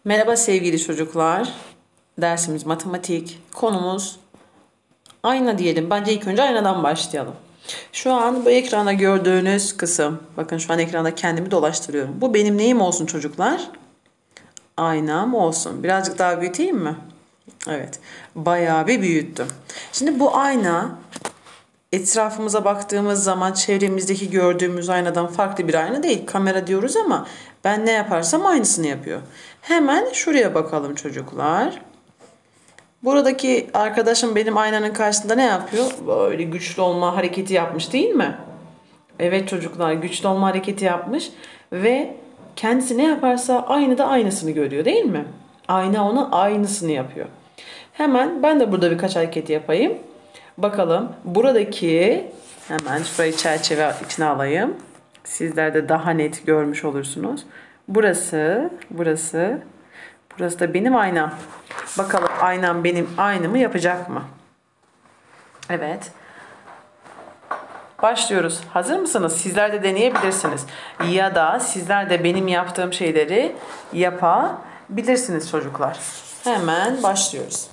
Merhaba sevgili çocuklar. Dersimiz matematik. Konumuz ayna diyelim. Bence ilk önce aynadan başlayalım. Şu an bu ekranda gördüğünüz kısım. Bakın şu an ekranda kendimi dolaştırıyorum. Bu benim neyim olsun çocuklar? Aynam olsun. Birazcık daha büyüteyim mi? Evet. Bayağı bir büyüttüm. Şimdi bu ayna etrafımıza baktığımız zaman çevremizdeki gördüğümüz aynadan farklı bir ayna değil. Kamera diyoruz ama ben ne yaparsam aynısını yapıyor. Hemen şuraya bakalım çocuklar. Buradaki arkadaşım benim aynanın karşısında ne yapıyor? Böyle güçlü olma hareketi yapmış değil mi? Evet çocuklar, güçlü olma hareketi yapmış ve kendisi ne yaparsa aynı da aynısını görüyor değil mi? Ayna ona aynısını yapıyor. Hemen ben de burada birkaç hareket yapayım. Bakalım buradaki, hemen şurayı çerçeve içine alayım. Sizler de daha net görmüş olursunuz. Burası da benim aynam. Bakalım aynam benim aynamı yapacak mı? Evet. Başlıyoruz. Hazır mısınız? Sizler de deneyebilirsiniz. Ya da sizler de benim yaptığım şeyleri yapabilirsiniz çocuklar. Hemen başlıyoruz.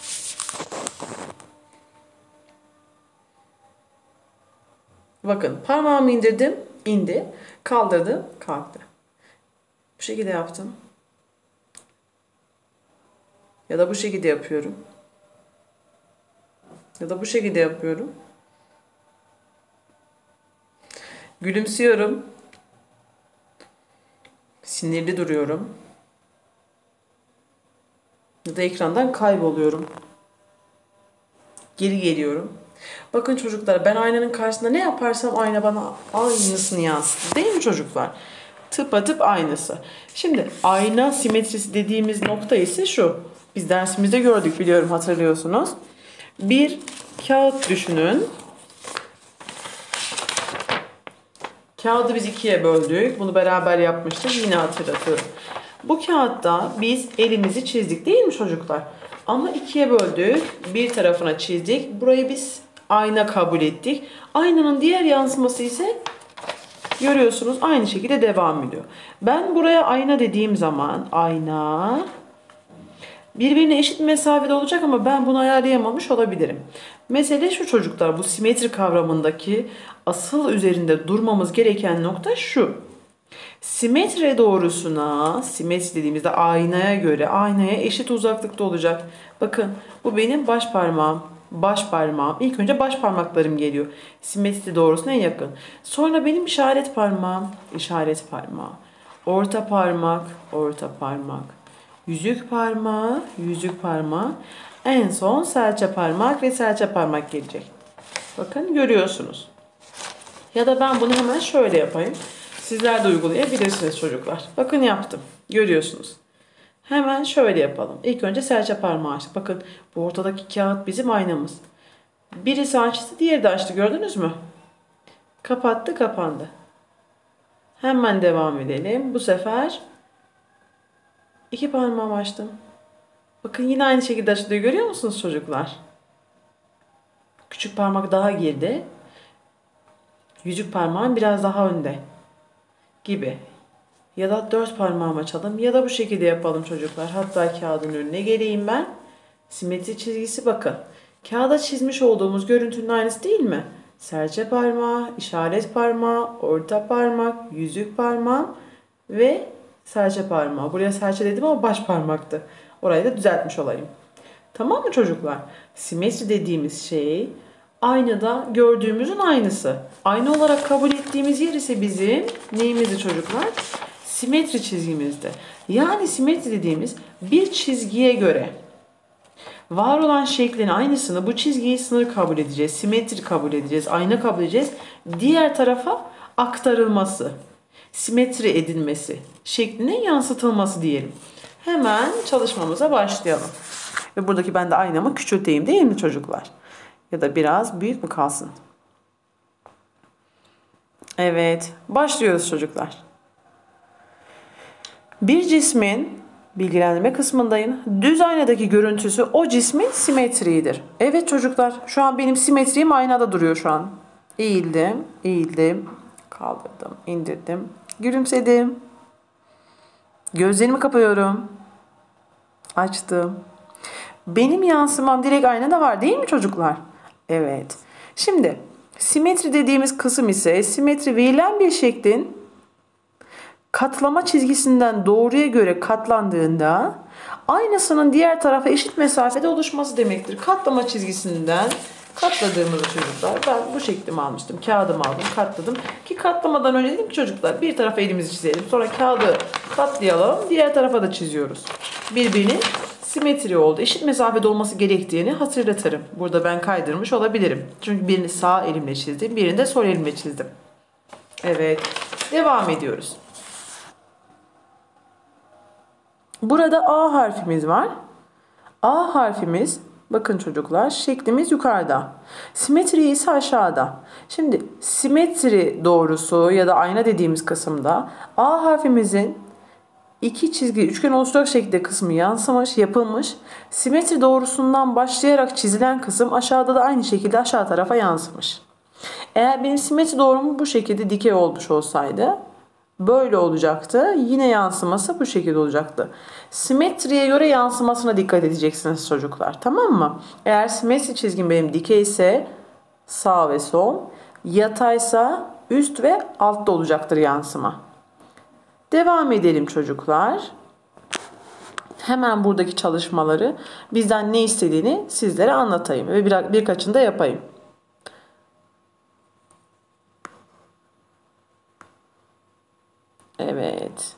Bakın parmağımı indirdim, indi. Kaldırdım, kalktı. Bu şekilde yaptım. Ya da bu şekilde yapıyorum. Ya da bu şekilde yapıyorum. Gülümsüyorum. Sinirli duruyorum. Ya da ekrandan kayboluyorum. Geri geliyorum. Bakın çocuklar, ben aynanın karşısında ne yaparsam ayna bana aynısını yansıtır. Değil mi çocuklar? Tıpatıp aynısı. Şimdi ayna simetrisi dediğimiz nokta ise şu. Biz dersimizde gördük, biliyorum, hatırlıyorsunuz. Bir kağıt düşünün. Kağıdı biz ikiye böldük. Bunu beraber yapmıştık. Yine hatırlatıyorum. Bu kağıtta biz elimizi çizdik değil mi çocuklar? Ama ikiye böldük. Bir tarafına çizdik. Burayı biz ayna kabul ettik. Aynanın diğer yansıması ise görüyorsunuz aynı şekilde devam ediyor. Ben buraya ayna dediğim zaman ayna birbirine eşit mesafede olacak ama ben bunu ayarlayamamış olabilirim. Mesele şu çocuklar, bu simetri kavramındaki asıl üzerinde durmamız gereken nokta şu. Simetri doğrusuna, simetri dediğimizde aynaya göre aynaya eşit uzaklıkta olacak. Bakın bu benim baş parmağım. Baş parmağım. İlk önce baş parmaklarım geliyor. Simetri doğrusuna en yakın. Sonra benim işaret parmağım, işaret parmağı. Orta parmak, orta parmak. Yüzük parmağı, yüzük parmağı. En son serçe parmak ve serçe parmak gelecek. Bakın görüyorsunuz. Ya da ben bunu hemen şöyle yapayım. Sizler de uygulayabilirsiniz çocuklar. Bakın yaptım. Görüyorsunuz. Hemen şöyle yapalım. İlk önce serçe parmağı açtık. Bakın bu ortadaki kağıt bizim aynamız. Birisi açtı, diğeri de açtı. Gördünüz mü? Kapattı, kapandı. Hemen devam edelim. Bu sefer iki parmağımı açtım. Bakın yine aynı şekilde açılıyor. Görüyor musunuz çocuklar? Küçük parmak daha geride. Yüzük parmağım biraz daha önde. Gibi. Ya da dört parmağımı açalım. Ya da bu şekilde yapalım çocuklar. Hatta kağıdın önüne geleyim ben. Simetri çizgisi bakın. Kağıda çizmiş olduğumuz görüntünün aynısı değil mi? Serçe parmağı, işaret parmağı, orta parmak, yüzük parmağı ve serçe parmağı. Buraya serçe dedim ama baş parmaktı. Orayı da düzeltmiş olayım. Tamam mı çocuklar? Simetri dediğimiz şey aynada gördüğümüzün aynısı. Ayna olarak kabul ettiğimiz yer ise bizim neyimizdi çocuklar? Simetri çizgimizde. Yani simetri dediğimiz bir çizgiye göre var olan şeklin aynısını, bu çizgiyi sınır kabul edeceğiz, simetri kabul edeceğiz, ayna kabul edeceğiz. Diğer tarafa aktarılması, simetri edilmesi, şeklinin yansıtılması diyelim. Hemen çalışmamıza başlayalım. Ve buradaki ben de aynamı küçülteyim değil mi çocuklar? Ya da biraz büyük mü kalsın? Evet, başlıyoruz çocuklar. Bir cismin bilgilendirme kısmındayım. Düz aynadaki görüntüsü o cismin simetriğidir. Evet çocuklar, şu an benim simetriğim aynada duruyor şu an. Eğildim, eğildim, kaldırdım, indirdim, gülümsedim. Gözlerimi kapıyorum. Açtım. Benim yansımam direkt aynada var değil mi çocuklar? Evet. Şimdi simetri dediğimiz kısım ise simetri verilen bir şeklin katlama çizgisinden doğruya göre katlandığında aynasının diğer tarafa eşit mesafede oluşması demektir. Katlama çizgisinden katladığımızda çocuklar, ben bu şeklimi almıştım. Kağıdımı aldım, katladım. Ki katlamadan önce dedim ki çocuklar, bir tarafa elimizi çizelim. Sonra kağıdı katlayalım, diğer tarafa da çiziyoruz. Birbirinin simetri oldu. Eşit mesafede olması gerektiğini hatırlatırım. Burada ben kaydırmış olabilirim. Çünkü birini sağ elimle çizdim, birini de sol elimle çizdim. Evet, devam ediyoruz. Burada A harfimiz var. A harfimiz, bakın çocuklar, şeklimiz yukarıda. Simetri ise aşağıda. Şimdi simetri doğrusu ya da ayna dediğimiz kısımda A harfimizin iki çizgi üçgen oluşturacak şekilde kısmı yansımış, yapılmış. Simetri doğrusundan başlayarak çizilen kısım aşağıda da aynı şekilde aşağı tarafa yansımış. Eğer benim simetri doğrum bu şekilde dikey olmuş olsaydı böyle olacaktı. Yine yansıması bu şekilde olacaktı. Simetriye göre yansımasına dikkat edeceksiniz çocuklar. Tamam mı? Eğer simetri çizgim benim dikey ise sağ ve sol, yataysa üst ve altta olacaktır yansıma. Devam edelim çocuklar. Hemen buradaki çalışmaları bizden ne istediğini sizlere anlatayım ve birkaçını da yapayım. Evet.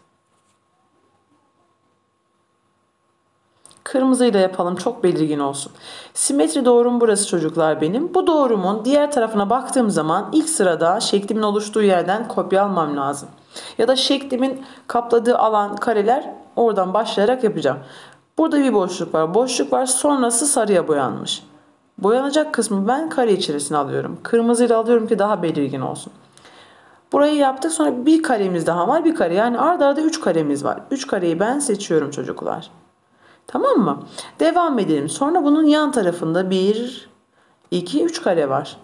Kırmızıyı da yapalım, çok belirgin olsun. Simetri doğrum burası çocuklar benim. Bu doğrumun diğer tarafına baktığım zaman ilk sırada şeklimin oluştuğu yerden kopya almam lazım. Ya da şeklimin kapladığı alan kareler oradan başlayarak yapacağım. Burada bir boşluk var. Boşluk var, sonrası sarıya boyanmış. Boyanacak kısmı ben kare içerisine alıyorum. Kırmızıyla alıyorum ki daha belirgin olsun. Burayı yaptık, sonra bir karemiz daha var, bir kare. Yani arda arda 3 karemiz var. 3 kareyi ben seçiyorum çocuklar. Tamam mı? Devam edelim. Sonra bunun yan tarafında 1, 2, 3 kare var.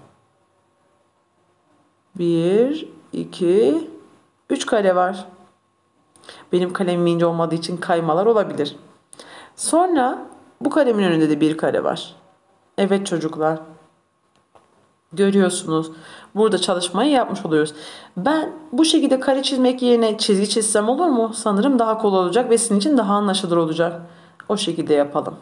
1, 2, 3 kare var. Benim kalemim ince olmadığı için kaymalar olabilir. Sonra bu karemin önünde de bir kare var. Evet çocuklar. Görüyorsunuz. Burada çalışmayı yapmış oluyoruz. Ben bu şekilde kare çizmek yerine çizgi çizsem olur mu? Sanırım daha kolay olacak ve sizin için daha anlaşılır olacak. O şekilde yapalım.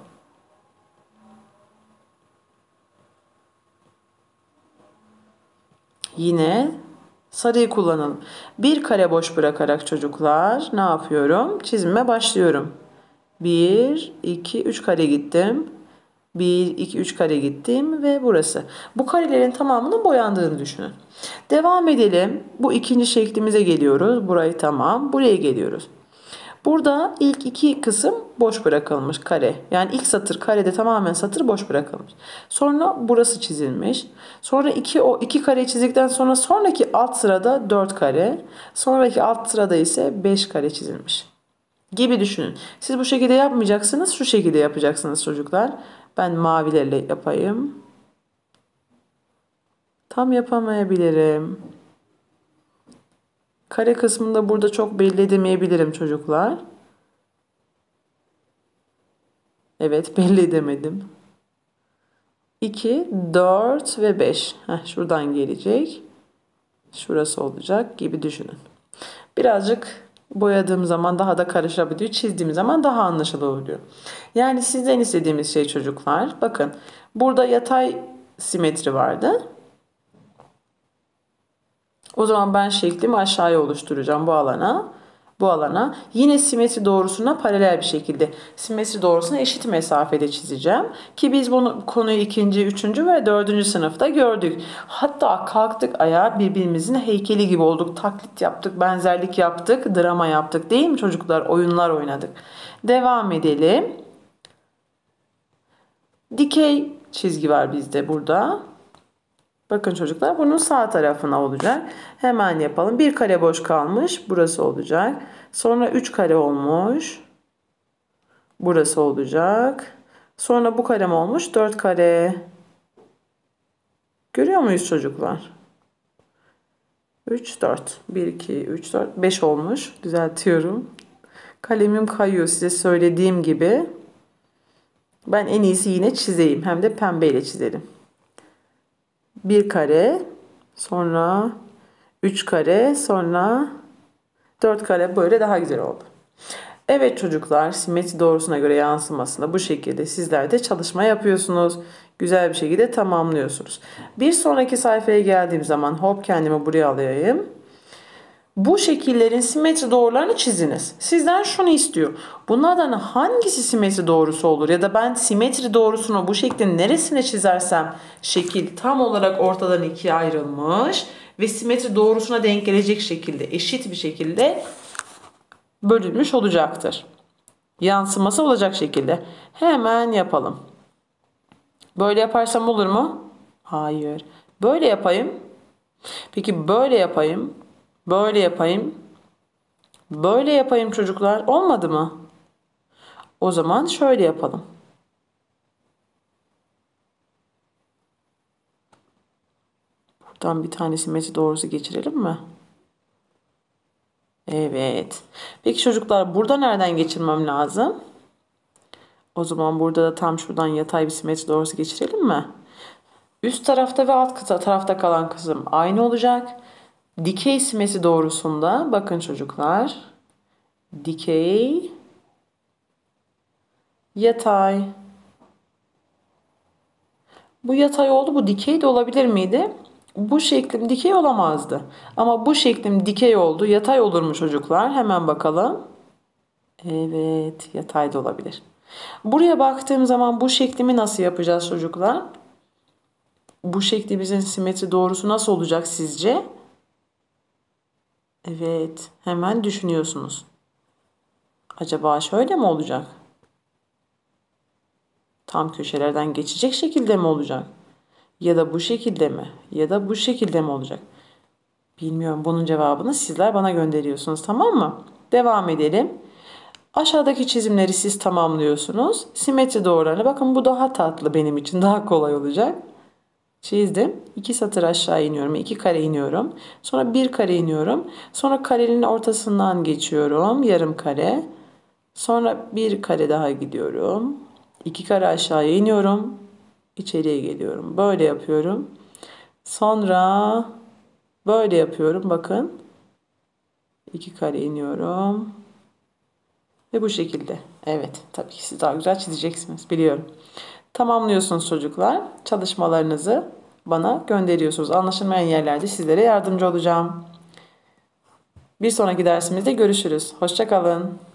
Yine sarıyı kullanalım. Bir kare boş bırakarak çocuklar ne yapıyorum? Çizime başlıyorum. 1, 2, 3 kare gittim. 1, 2, 3 kare gittim ve burası. Bu karelerin tamamının boyandığını düşünün. Devam edelim. Bu ikinci şeklimize geliyoruz. Burayı tamam. Buraya geliyoruz. Burada ilk iki kısım boş bırakılmış kare. Yani ilk satır karede tamamen satır boş bırakılmış. Sonra burası çizilmiş. Sonra o iki kareyi çizdikten sonra sonraki alt sırada 4 kare. Sonraki alt sırada ise 5 kare çizilmiş. Gibi düşünün. Siz bu şekilde yapmayacaksınız. Şu şekilde yapacaksınız çocuklar. Ben mavilerle yapayım. Tam yapamayabilirim. Kare kısmında burada çok belli edemeyebilirim çocuklar. Evet, belli edemedim. 2, 4 ve 5. Şuradan gelecek. Şurası olacak gibi düşünün. Birazcık boyadığım zaman daha da karışabiliyor. Çizdiğim zaman daha anlaşılır oluyor. Yani sizden istediğimiz şey çocuklar. Bakın burada yatay simetri vardı. O zaman ben şeklimi aşağıya oluşturacağım bu alana. Bu alana. Yine simetri doğrusuna paralel bir şekilde simetri doğrusuna eşit mesafede çizeceğim. Ki biz bunu konuyu 2., 3. ve 4. sınıfta gördük. Hatta kalktık ayağa, birbirimizin heykeli gibi olduk. Taklit yaptık, benzerlik yaptık, drama yaptık değil mi çocuklar? Oyunlar oynadık. Devam edelim. Dikey çizgi var bizde burada. Bakın çocuklar, bunun sağ tarafına olacak. Hemen yapalım. Bir kare boş kalmış. Burası olacak. Sonra 3 kare olmuş. Burası olacak. Sonra bu karem olmuş. 4 kare. Görüyor muyuz çocuklar? 3, 4. 1, 2, 3, 4. 5 olmuş. Düzeltiyorum. Kalemim kayıyor size söylediğim gibi. Ben en iyisi yine çizeyim. Hem de pembeyle çizelim. Bir kare, sonra 3 kare, sonra 4 kare, böyle daha güzel oldu. Evet çocuklar, simetri doğrusuna göre yansımasında bu şekilde sizler de çalışma yapıyorsunuz. Güzel bir şekilde tamamlıyorsunuz. Bir sonraki sayfaya geldiğim zaman hop kendimi buraya alayım. Bu şekillerin simetri doğrularını çiziniz. Sizden şunu istiyor. Bunlardan hangisi simetri doğrusu olur? Ya da ben simetri doğrusunu bu şeklin neresine çizersem şekil tam olarak ortadan ikiye ayrılmış ve simetri doğrusuna denk gelecek şekilde, eşit bir şekilde bölünmüş olacaktır. Yansıması olacak şekilde. Hemen yapalım. Böyle yaparsam olur mu? Hayır. Böyle yapayım. Peki böyle yapayım. Böyle yapayım. Böyle yapayım çocuklar. Olmadı mı? O zaman şöyle yapalım. Buradan bir tane simetri doğrusu geçirelim mi? Evet. Peki çocuklar burada nereden geçirmem lazım? O zaman burada da tam şuradan yatay bir simetri doğrusu geçirelim mi? Üst tarafta ve alt tarafta kalan kısım aynı olacak. Dikey simetri doğrusunda bakın çocuklar. Dikey, yatay. Bu yatay oldu. Bu dikey de olabilir miydi? Bu şeklim dikey olamazdı. Ama bu şeklim dikey oldu. Yatay olur mu çocuklar? Hemen bakalım. Evet, yatay da olabilir. Buraya baktığım zaman bu şeklimi nasıl yapacağız çocuklar? Bu şeklimizin simetri doğrusu nasıl olacak sizce? Evet, hemen düşünüyorsunuz. Acaba şöyle mi olacak? Tam köşelerden geçecek şekilde mi olacak? Ya da bu şekilde mi? Ya da bu şekilde mi olacak? Bilmiyorum. Bunun cevabını sizler bana gönderiyorsunuz, tamam mı? Devam edelim. Aşağıdaki çizimleri siz tamamlıyorsunuz. Simetri doğrularına bakın, bu daha tatlı benim için, daha kolay olacak. Çizdim. 2 satır aşağı iniyorum. 2 kare iniyorum. Sonra 1 kare iniyorum. Sonra karenin ortasından geçiyorum. Yarım kare. Sonra 1 kare daha gidiyorum. 2 kare aşağıya iniyorum. İçeriye geliyorum. Böyle yapıyorum. Sonra böyle yapıyorum. Bakın. 2 kare iniyorum. Ve bu şekilde. Evet. Tabii ki siz daha güzel çizeceksiniz. Biliyorum. Tamamlıyorsunuz çocuklar. Çalışmalarınızı bana gönderiyorsunuz. Anlaşılmayan yerlerde sizlere yardımcı olacağım. Bir sonraki dersimizde görüşürüz. Hoşça kalın.